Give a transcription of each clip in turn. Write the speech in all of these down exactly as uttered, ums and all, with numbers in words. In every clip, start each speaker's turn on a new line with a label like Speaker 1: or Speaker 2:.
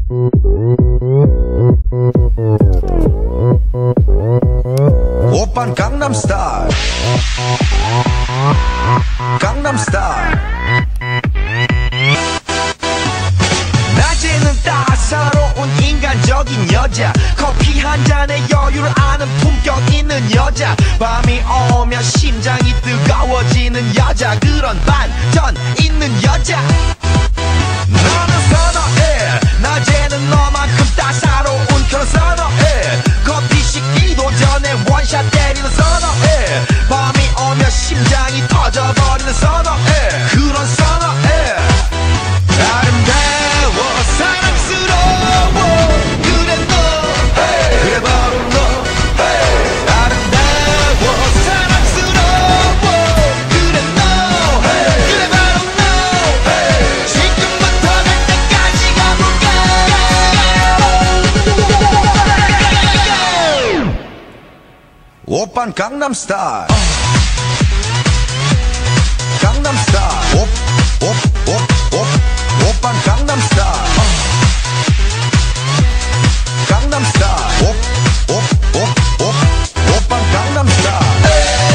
Speaker 1: 오빤 강남스타일 강남스타일 낮에는 따사로운 인간적인 여자 커피 한 잔에 여유를 아는 품격 있는 여자 밤이 오면 심장이 뜨거워지는 여자 그런 반전 있는 여자 너는 선어해 낮에는 너만큼 따사로운 그런 선어해 커피 식기도 전에 원샷 때리는 선어해 밤이 오면 심장이 터져버리는 선어해 그런 선어해 아름다워 사랑스러워 그래 너 hey. 그래 바로 너 hey. 아름다워 사랑스러워 그래 너 hey. 그래 바로 너 hey. 지금부터 갈 때까지 가볼까 오빤 강남스타일 강남스타일 옵옵옵옵 오빤 강남스타일 강남스타일 옵옵옵옵 오빤 강남스타일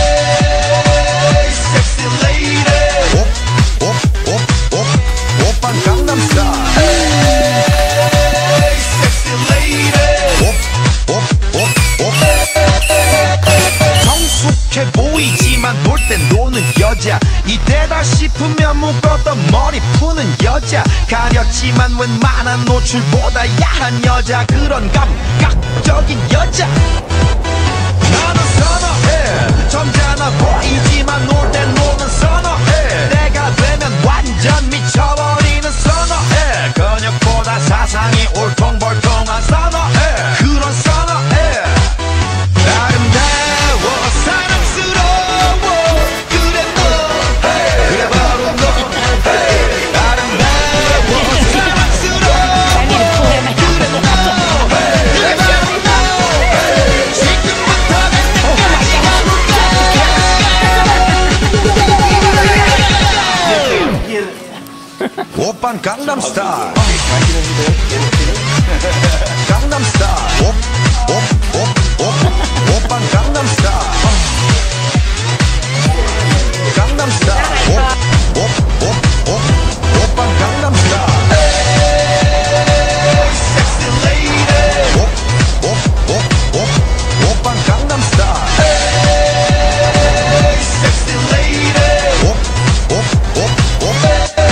Speaker 1: 에이 섹시 레이디 옵옵옵옵 오빤 강남스타일 에이 섹시 레이디 옵옵옵옵 성숙해 보이지만 놀 땐 노는 여자 이때다 싶으면 묶었던 머리 푸는 여자 가렸지만 웬만한 노출보다 야한 여자 그런 감각적인 여자 나는 선어해 점잖아 보이지만 놀 땐 노는 선어해 내가 되면 완전 미쳐버리는 선어해 근육보다 사상이 울퉁불퉁한 선어해 그런 선어해 아름다워 사랑스러워 그래 너 hey. 그래 바로 너 hey. 아름다워 사랑스러워 그래 너 hey. 그래 바로 너 hey. 지금부터 갈 때까지 가볼까 오빤 강남스타일 강남스타일 옵옵옵옵 오빤 강남스타일 강남스타일 옵옵옵옵 오빤 강남스타일 에이 섹시 레이디 옵옵옵옵 오빤 강남스타일 에이 섹시 레이디 옵옵옵옵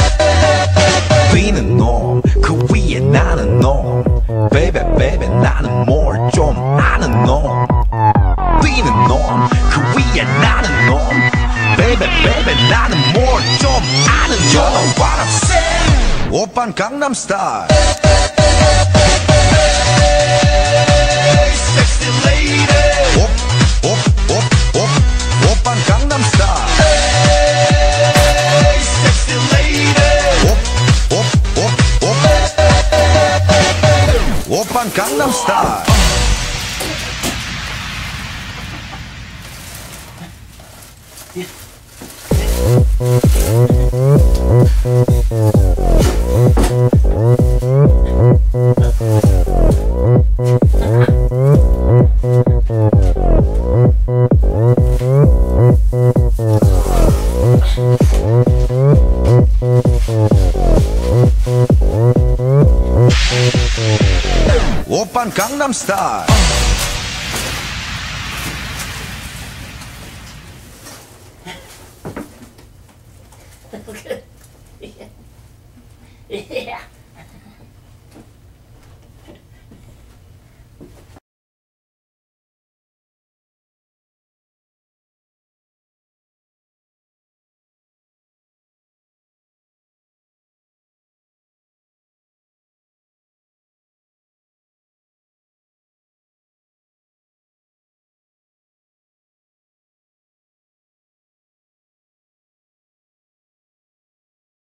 Speaker 1: 뛰는 놈 그 위에 나는 놈 베이베 베이베 나는 뭘 좀 아는 놈 뛰는 놈 그 위에 나는 놈 베이베 베이베 나는 뭘 좀 아는 놈 You know what I'm saying 오빤 강남스타일 섹시 레이디 옵옵옵옵 오빤 강남스타일 섹시 레이디 옵옵옵옵 오빤 강남스타일 오빤 강남스타일
Speaker 2: Yeah.